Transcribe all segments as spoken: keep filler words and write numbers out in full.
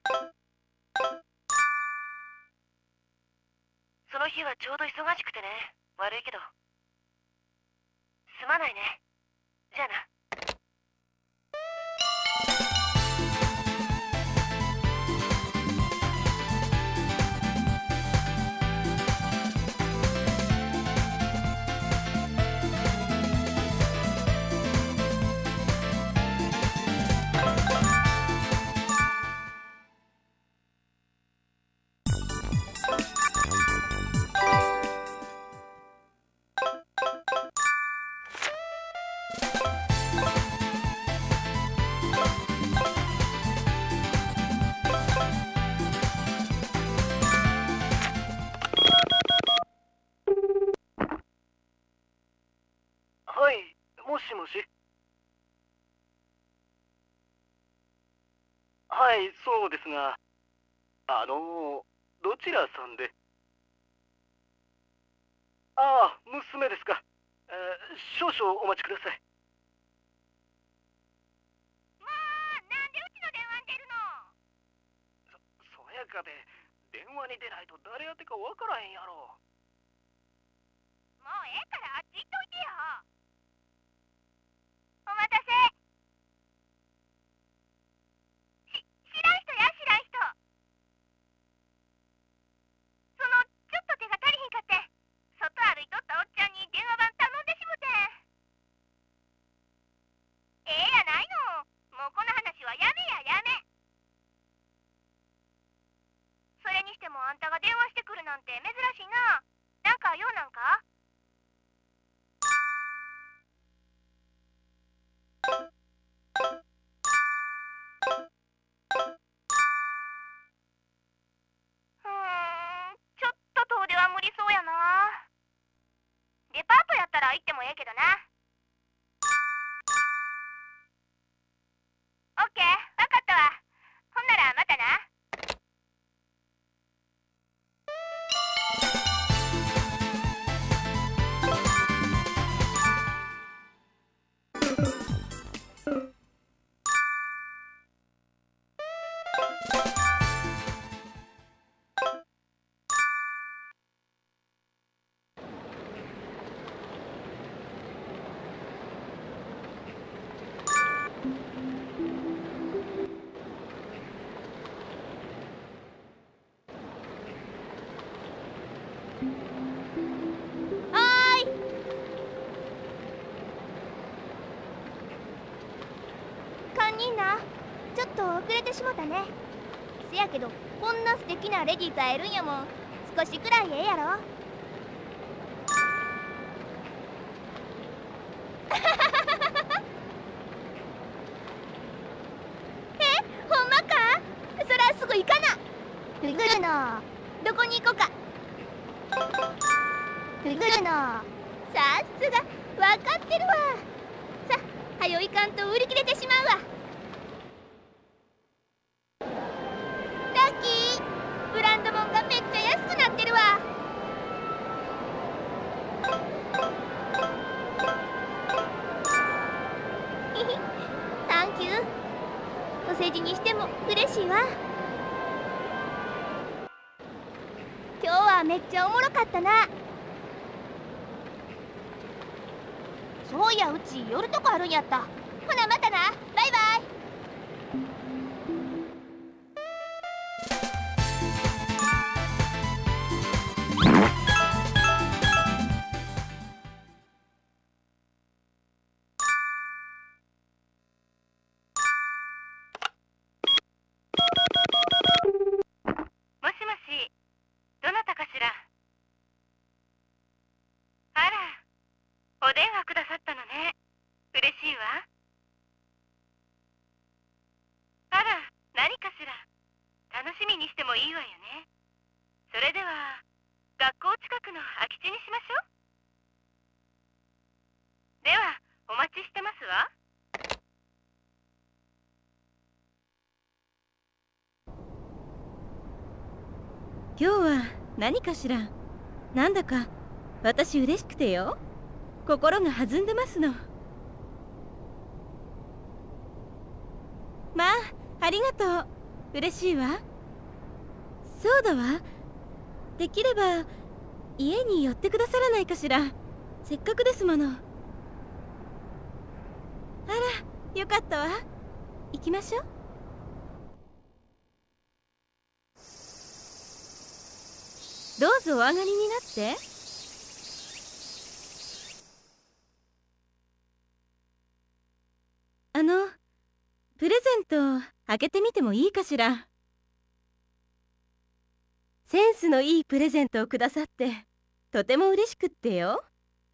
その日はちょうど忙しくてね。悪いけど。すまないね。じゃあな。はい、もしもし。はい、そうですが、あの、どちらさんで？ああ、娘ですか。えー、少々お待ちください。 もう、なんでうちの電話に出るの？ そ、そやかで、電話に出ないと誰やってかわからへんやろ。 もうええからあっち行っといてよ。お待たせ。し、知らん人や知らん人。その、ちょっと手が足りひんかって、外歩いとったおっちゃんに電話番頼んでしもて。ええやないの。もうこの話はやめややめ。それにしてもあんたが電話してくるなんて珍しいな。なんか用なんか？うーん、ちょっと遠出は無理そうやな。デパートやったら行ってもええけどな。オッケー、わかったわ。ほんならまたな。はーい。堪忍な。ちょっと遅れてしもたね。せやけどこんな素敵なレディーと会えるんやもん。少しくらいええやろ。え、ほんまか？そらすぐ行かな。フグルノ、どこに行こか。フグルノ、さすが分かってるわ。さ、はよいかんと売り切れてしまうわ。ラッキー、ブランドもんがめっちゃ安くなってるわ。ひひ、サンキュー。お世辞にしても嬉しいわ。今日はめっちゃおもろかったな。そういや、うち寄るとこあるんやった。ほなまたな。バイバイ。 もしもし、どなたかしら。あら、お電話くださったのね。嬉しいわ。あら、何かしら。楽しみにしてもいいわよね。それでは、学校近くの空き地にしましょう。では、お待ちしてますわ。 今日は何かしら。なんだか私嬉しくてよ。心が弾んでますの。まあ、ありがとう。 嬉しいわ。そうだわ。できれば家に寄ってくださらないかしら。せっかくですもの。あら、よかったわ。行きましょう。どうぞお上がりになって。あの、プレゼント開けてみてもいいかしら。センスのいいプレゼントをくださってとても嬉しくってよ。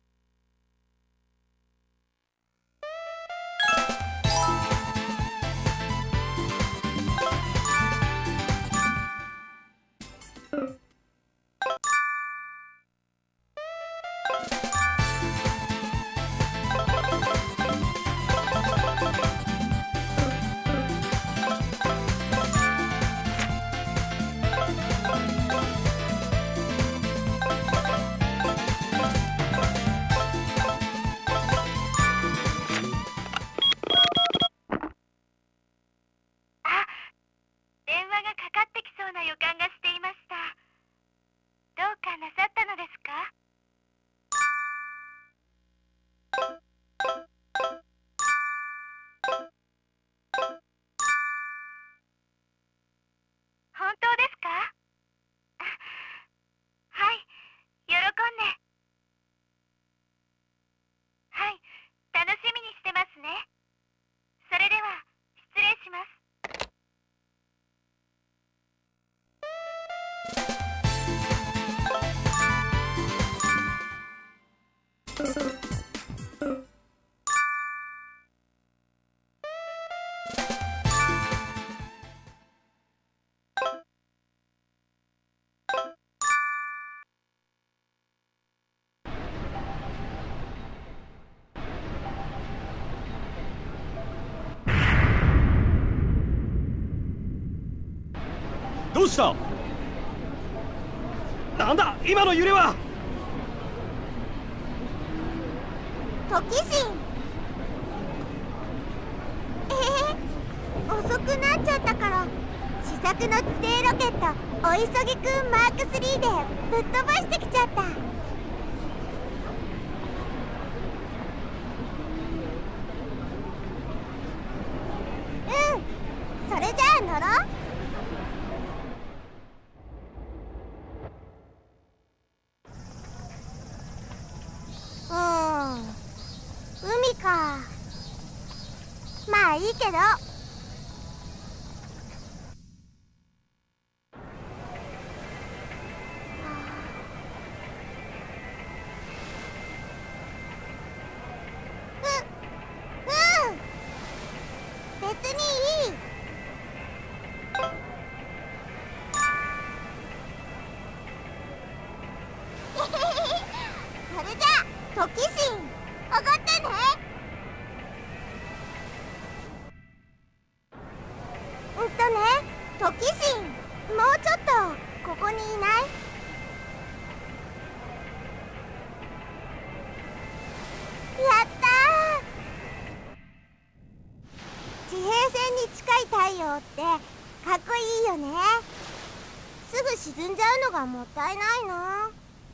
どうした？なんだ今の揺れは。 トキシン。ええー、遅くなっちゃったから試作の地底ロケットお急ぎくんマークスリーでぶっ飛ばしてきちゃった。うん、それじゃあ乗ろう。うーん、海か。まあいいけど。う、うん、別にいい。それじゃあトキシンおごってね。うんとね、トキシン、もうちょっとここにいない？やったー。地平線に近い太陽ってかっこいいよね。すぐ沈んじゃうのがもったいないな。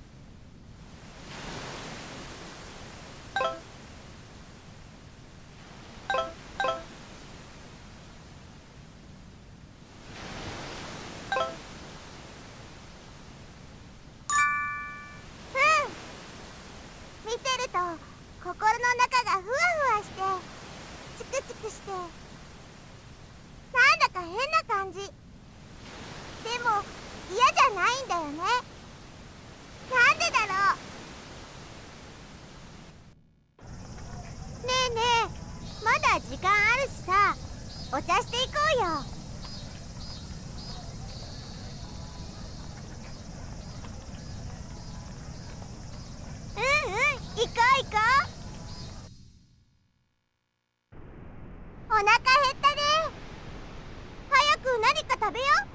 見てると心の中がふわふわしてチクチクしてなんだか変な感じ。でも嫌じゃないんだよね。なんでだろう。ねえねえ、まだ時間あるしさ、お茶していこうよ。うんうん、行こう行こう。お腹減ったね。早く何か食べよう。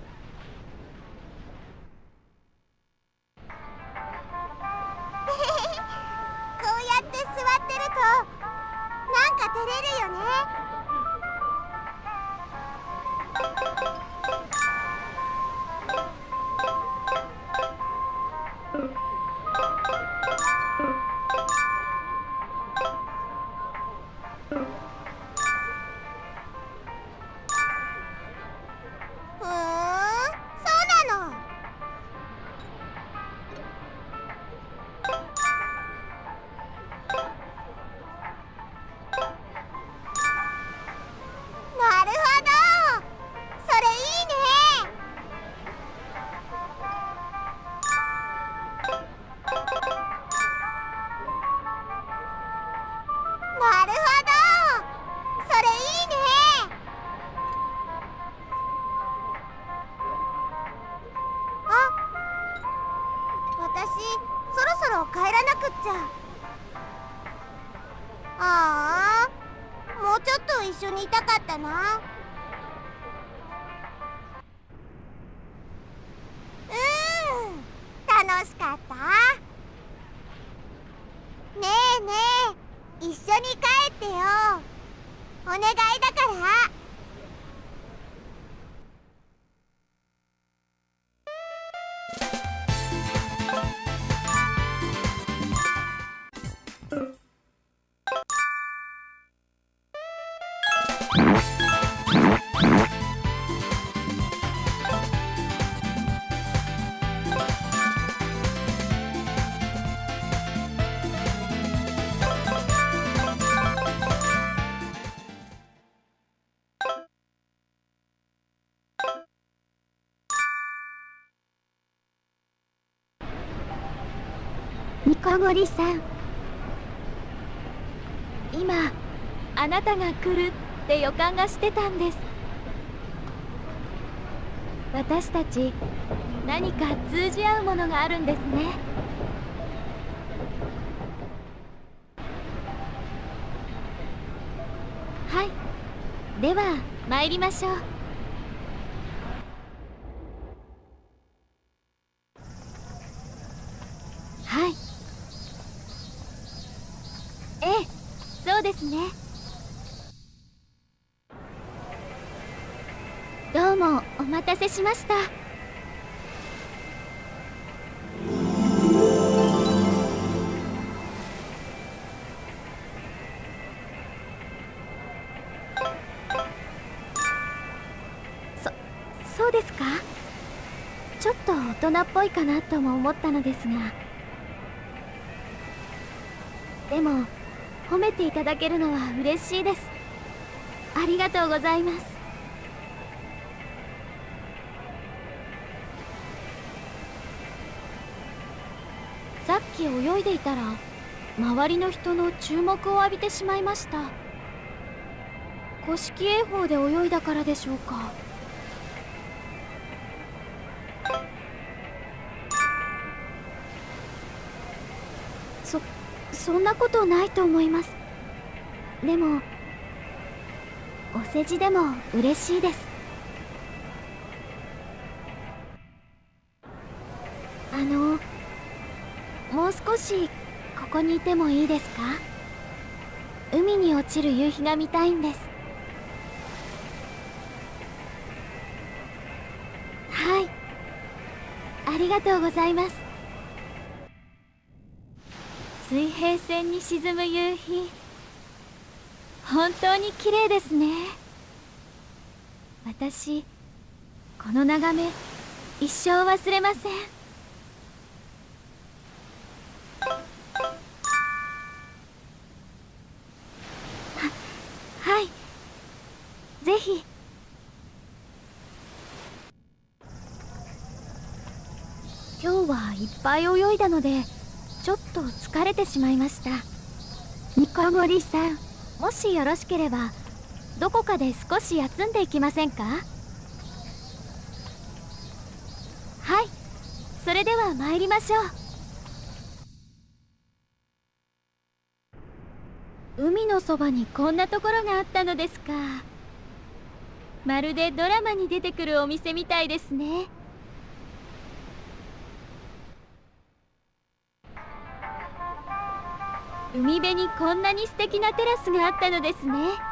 こうやって座ってるとなんか照れるよね。 ちゃ。ああ、もうちょっと一緒にいたかったな。うーん、楽しかった。ねえねえ、一緒に帰ってよ。お願いだから。 ニコゴリさん、今あなたが来るって予感がしてたんです。私たち何か通じ合うものがあるんですね。はい、では参りましょう。はい、ええ、そうですね。どうもお待たせしました。そ、そうですか？ちょっと大人っぽいかなとも思ったのですが、でも褒めていただけるのは嬉しいです。ありがとうございます。さっき泳いでいたら周りの人の注目を浴びてしまいました。古式泳法で泳いだからでしょうか。そそんなことないと思います。でもお世辞でも嬉しいです。あのもう少しここにいてもいいですか？海に落ちる夕日が見たいんです。はい、ありがとうございます。水平線に沈む夕日、本当に綺麗ですね。私この眺め一生忘れません。はい、ぜひ。今日はいっぱい泳いだのでちょっと疲れてしまいました。ニコゴリさん、もしよろしければどこかで少し休んでいきませんか？はい、それでは参りましょう。海のそばにこんなところがあったのですか。まるでドラマに出てくるお店みたいですね。海辺にこんなに素敵なテラスがあったのですね。